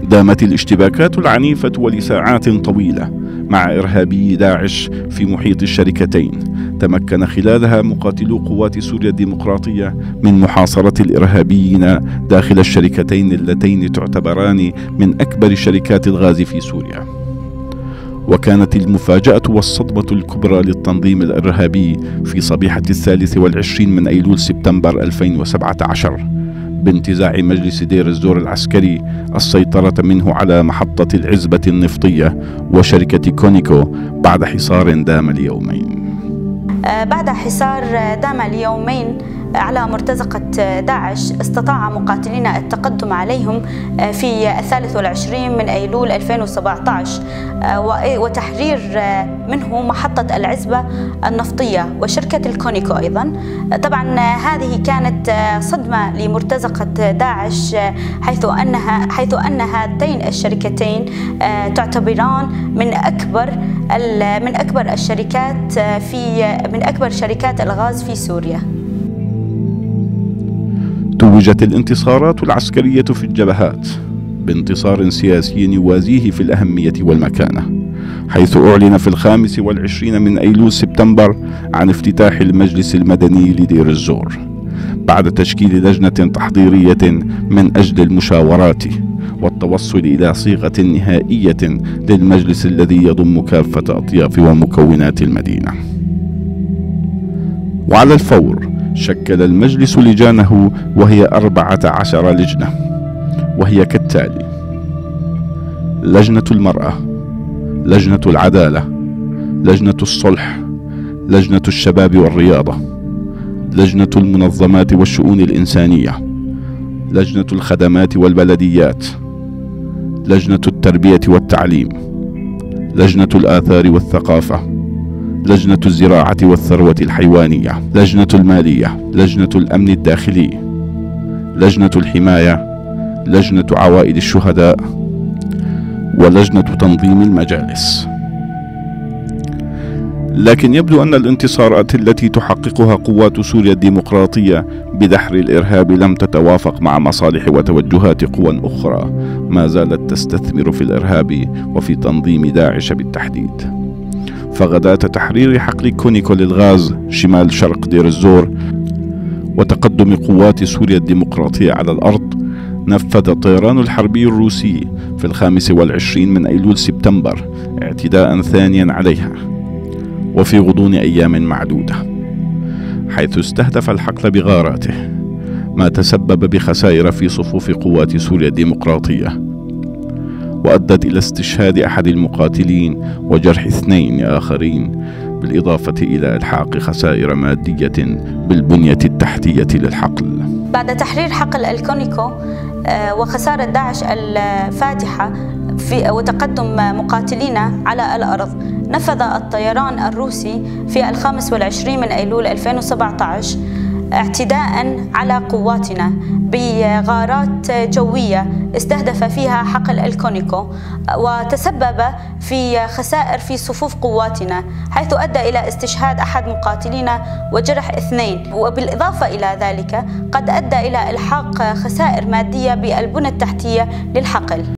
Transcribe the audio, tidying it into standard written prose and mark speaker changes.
Speaker 1: دامت الاشتباكات العنيفة ولساعات طويلة مع إرهابي داعش في محيط الشركتين. تمكن خلالها مقاتلو قوات سوريا الديمقراطية من محاصرة الإرهابيين داخل الشركتين اللتين تعتبران من أكبر شركات الغاز في سوريا. وكانت المفاجأة والصدمة الكبرى للتنظيم الإرهابي في صبيحة 23 من أيلول سبتمبر 2017 بانتزاع مجلس دير الزور العسكري السيطرة منه على محطة العزبة النفطية وشركة كونيكو بعد حصار دام ليومين.
Speaker 2: بعد حصار دام ليومين على مرتزقة داعش، استطاع مقاتلينا التقدم عليهم في 23 من أيلول 2017 وتحرير منه محطة العزبة النفطية وشركة الكونيكو أيضا. طبعا هذه كانت صدمة لمرتزقة داعش، حيث أن هاتين الشركتين تعتبران من أكبر شركات الغاز في سوريا.
Speaker 1: توجت الانتصارات العسكرية في الجبهات بانتصار سياسي يوازيه في الأهمية والمكانة، حيث أعلن في 25 من أيلول سبتمبر عن افتتاح المجلس المدني لدير الزور بعد تشكيل لجنة تحضيرية من أجل المشاورات والتوصل إلى صيغة نهائية للمجلس الذي يضم كافة أطياف ومكونات المدينة. وعلى الفور شكل المجلس لجانه، وهي 14 لجنة، وهي كالتالي: لجنة المرأة، لجنة العدالة، لجنة الصلح، لجنة الشباب والرياضة، لجنة المنظمات والشؤون الإنسانية، لجنة الخدمات والبلديات، لجنة التربية والتعليم، لجنة الآثار والثقافة، لجنة الزراعة والثروة الحيوانية، لجنة المالية، لجنة الأمن الداخلي، لجنة الحماية، لجنة عوائد الشهداء، ولجنة تنظيم المجالس. لكن يبدو أن الانتصارات التي تحققها قوات سوريا الديمقراطية بدحر الإرهاب لم تتوافق مع مصالح وتوجهات قوى أخرى ما زالت تستثمر في الإرهاب وفي تنظيم داعش بالتحديد. فغداة تحرير حقل كونيكو للغاز شمال شرق دير الزور وتقدم قوات سوريا الديمقراطية على الأرض، نفذ الطيران الحربي الروسي في 25 من أيلول سبتمبر اعتداء ثانيا عليها وفي غضون أيام معدودة، حيث استهدف الحقل بغاراته، ما تسبب بخسائر في صفوف قوات سوريا الديمقراطية وأدت إلى استشهاد أحد المقاتلين وجرح 2 آخرين، بالإضافة إلى إلحاق خسائر مادية بالبنية التحتية للحقل.
Speaker 2: بعد تحرير حقل الكونيكو وخسارة داعش الفاتحة وتقدم مقاتلينا على الأرض، نفذ الطيران الروسي في 25 من أيلول 2017 اعتداء على قواتنا بغارات جوية استهدف فيها حقل الكونيكو، وتسبب في خسائر في صفوف قواتنا، حيث أدى إلى استشهاد أحد مقاتلينا وجرح 2، وبالإضافة إلى ذلك قد أدى إلى إلحاق خسائر مادية بالبنى التحتية للحقل.